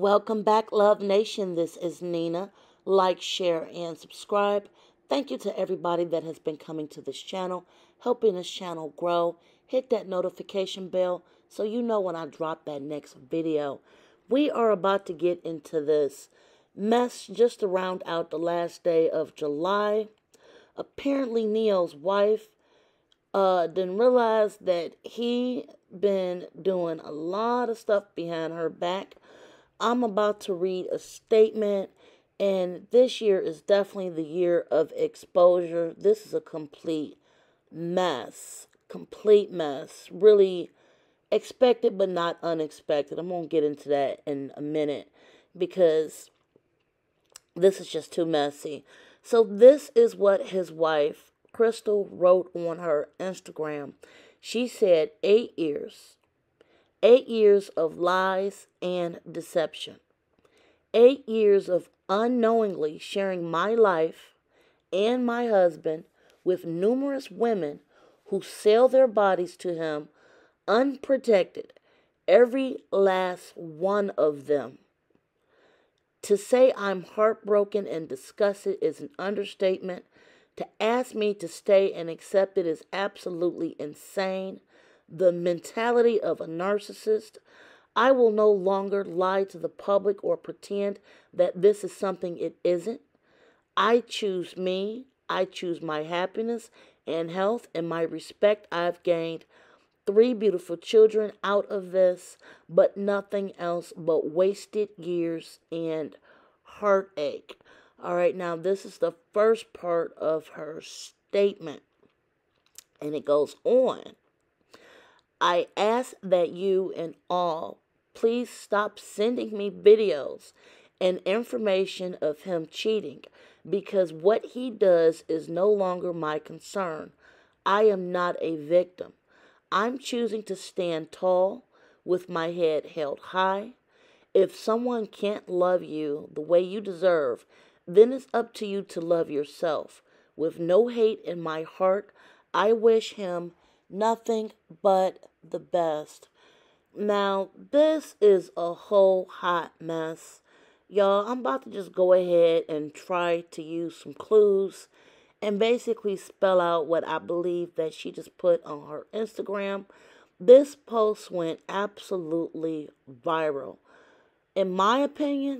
Welcome back, Love Nation. This is Nina. Like, share, and subscribe. Thank you to everybody that has been coming to this channel, helping this channel grow. Hit that notification bell so you know when I drop that next video. We are about to get into this mess just to round out the last day of July. Apparently, Neyo's wife didn't realize that he been doing a lot of stuff behind her back. I'm about to read a statement, and this year is definitely the year of exposure. This is a complete mess. Complete mess. Really expected, but not unexpected. I'm going to get into that in a minute because this is just too messy. So this is what his wife, Crystal, wrote on her Instagram. She said, 8 years. 8 years of lies and deception. 8 years of unknowingly sharing my life and my husband with numerous women who sell their bodies to him unprotected. Every last one of them. To say I'm heartbroken and disgusted is an understatement. To ask me to stay and accept it is absolutely insane. The mentality of a narcissist. I will no longer lie to the public or pretend that this is something it isn't. I choose me. I choose my happiness and health and my respect. I've gained 3 beautiful children out of this, but nothing else but wasted years and heartache. All right, now this is the first part of her statement, and it goes on. I ask that you and all please stop sending me videos and information of him cheating, because what he does is no longer my concern. I am not a victim. I'm choosing to stand tall with my head held high. If someone can't love you the way you deserve, then it's up to you to love yourself. With no hate in my heart, I wish him nothing but the best. Now, this is a whole hot mess. Y'all, I'm about to just go ahead and try to use some clues and basically spell out what I believe that she just put on her Instagram. This post went absolutely viral. In my opinion,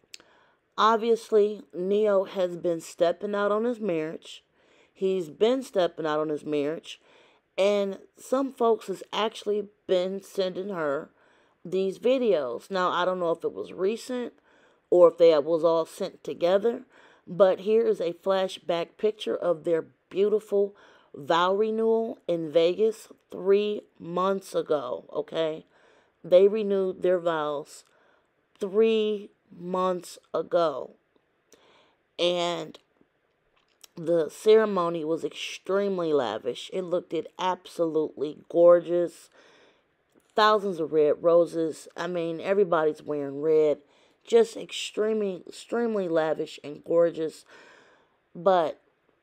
obviously, Neyo has been stepping out on his marriage. He's been stepping out on his marriage. And some folks has actually been sending her these videos. Now, I don't know if it was recent or if they was all sent together. But here is a flashback picture of their beautiful vow renewal in Vegas 3 months ago, okay? They renewed their vows 3 months ago. And the ceremony was extremely lavish. It looked absolutely gorgeous. Thousands of red roses. I mean, everybody's wearing red. Just extremely lavish and gorgeous. But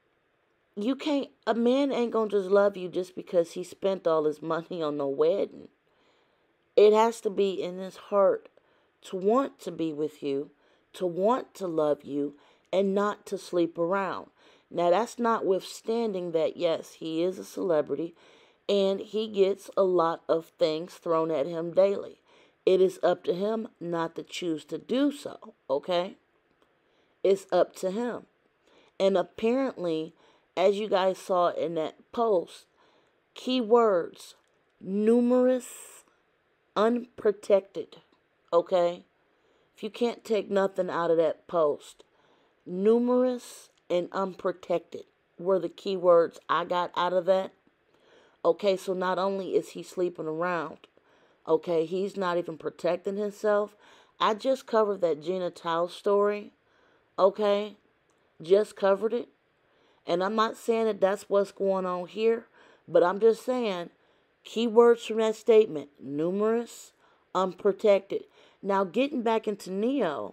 a man ain't gonna just love you just because he spent all his money on no wedding. It has to be in his heart to want to be with you, to want to love you, and not to sleep around. Now, that's notwithstanding that, yes, he is a celebrity, and he gets a lot of things thrown at him daily. It is up to him not to choose to do so, okay? It's up to him. And apparently, as you guys saw in that post, keywords, numerous, unprotected, okay? If you can't take nothing out of that post, numerous and unprotected were the keywords I got out of that. Okay, so not only is he sleeping around, okay, he's not even protecting himself. I just covered that Gina Tao story, okay? Just covered it. And I'm not saying that that's what's going on here, but I'm just saying, keywords from that statement, numerous, unprotected. Now, getting back into Neyo,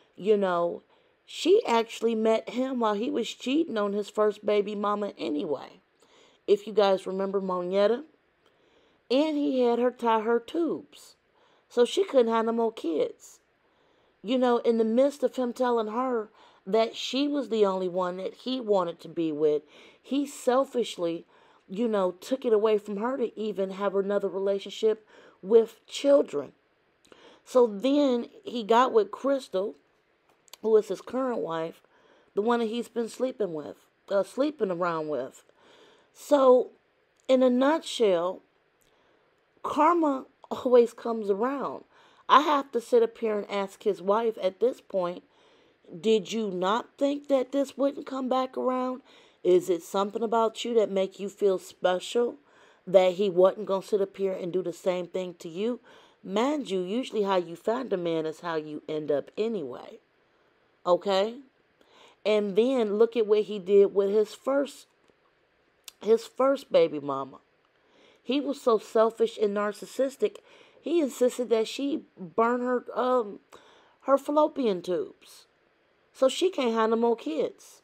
she actually met him while he was cheating on his first baby mama anyway. If you guys remember Monietta. And he had her tie her tubes. So she couldn't have no more kids. In the midst of him telling her that she was the only one that he wanted to be with, he selfishly, took it away from her to even have another relationship with children. So then he got with Crystal, who is his current wife, the one that he's been sleeping around with. So, in a nutshell, karma always comes around. I have to sit up here and ask his wife at this point, did you not think that this wouldn't come back around? Is it something about you that make you feel special that he wasn't going to sit up here and do the same thing to you? Mind you, usually how you find a man is how you end up anyway. Okay? And then look at what he did with his first baby mama. He was so selfish and narcissistic. He insisted that she burn her fallopian tubes, so she can't have no more kids.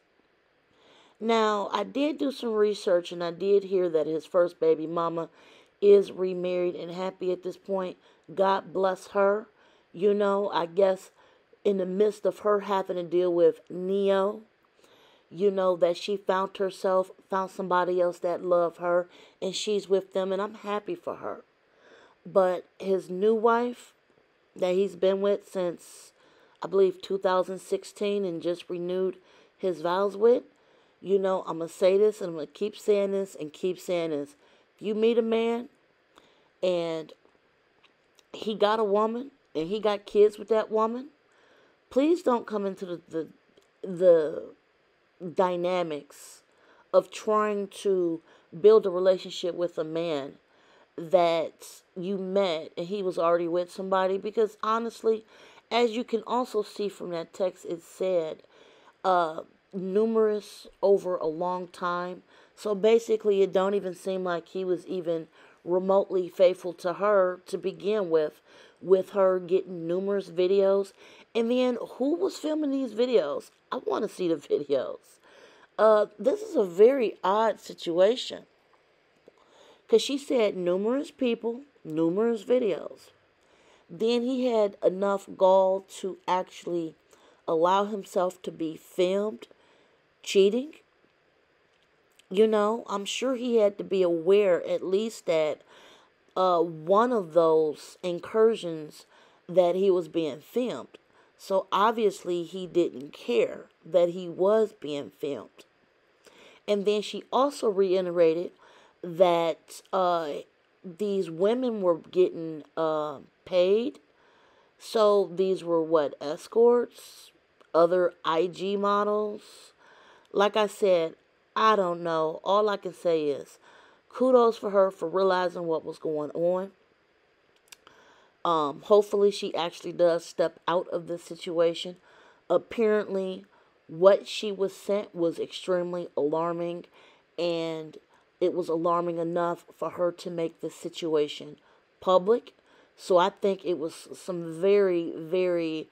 Now, I did do some research and I did hear that his first baby mama is remarried and happy at this point. God bless her. I guess in the midst of her having to deal with Neyo, that she found somebody else that loved her, and she's with them, and I'm happy for her. But his new wife that he's been with since, I believe, 2016 and just renewed his vows with, I'm going to say this and I'm going to keep saying this and keep saying this. If you meet a man and he got a woman and he got kids with that woman, please don't come into the dynamics of trying to build a relationship with a man that you met and he was already with somebody, because honestly, as you can also see from that text, it said numerous over a long time. So basically it don't even seem like he was even remotely faithful to her to begin with her getting numerous videos. And then who was filming these videos? I want to see the videos. This is a very odd situation, because she said numerous people, numerous videos. Then he had enough gall to actually allow himself to be filmed cheating. I'm sure he had to be aware at least that one of those incursions that he was being filmed. So obviously he didn't care that he was being filmed. And then she also reiterated that these women were getting paid. So these were what? Escorts? Other IG models? Like I said, I don't know. All I can say is kudos for her for realizing what was going on. Hopefully she actually does step out of this situation. Apparently, what she was sent was extremely alarming, and it was alarming enough for her to make the situation public. So I think it was some very, very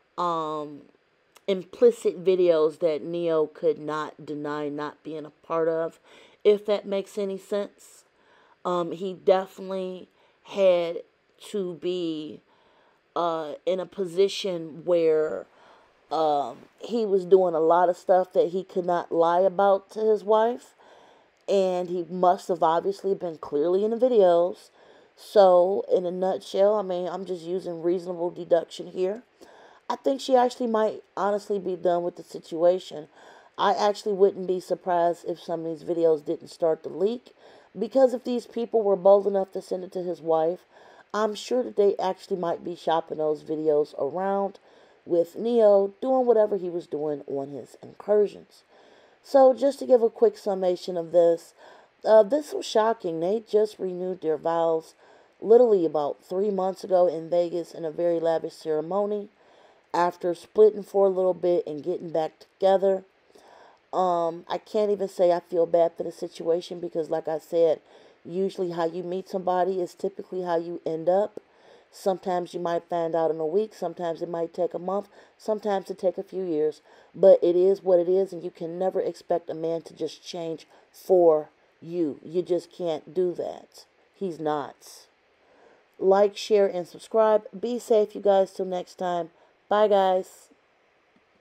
implicit videos that Neyo could not deny not being a part of, if that makes any sense. He definitely had to be in a position where he was doing a lot of stuff that he could not lie about to his wife. And he must have obviously been clearly in the videos. So, in a nutshell, I'm just using reasonable deduction here. I think she actually might honestly be done with the situation. I actually wouldn't be surprised if some of these videos didn't start to leak, because if these people were bold enough to send it to his wife, I'm sure that they actually might be shopping those videos around with Neyo doing whatever he was doing on his incursions. So just to give a quick summation of this, this was shocking. They just renewed their vows literally about 3 months ago in Vegas in a very lavish ceremony, after splitting for a little bit and getting back together. I can't even say I feel bad for the situation, because like I said, usually how you meet somebody is typically how you end up. Sometimes you might find out in a week, sometimes it might take a month, sometimes it take a few years. But it is what it is, and you can never expect a man to just change for you. You just can't do that. He's not. Like, share, and subscribe. Be safe, you guys. Till next time. Bye, guys.